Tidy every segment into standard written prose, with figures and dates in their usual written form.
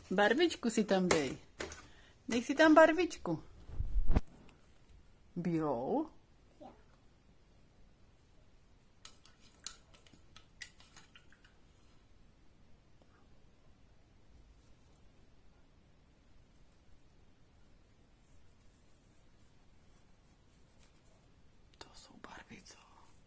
Barvičku si tam dej. Dej si tam barvičku. Bílou. To jsou barvy, co?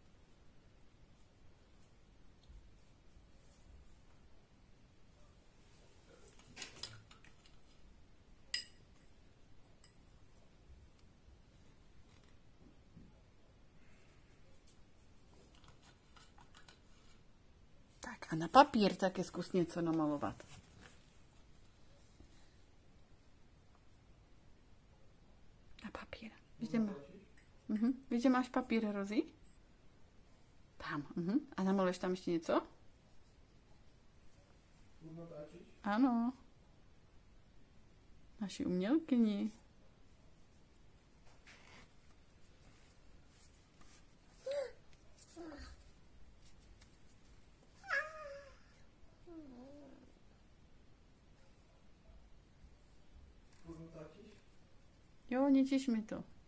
Tak a na papír taky zkus něco namalovat. Na papír. Víš, že máš papír, Rozi? Tam. A namaluješ tam ještě něco? Ano. Naši umělkyni. Jo, ničíš mi to.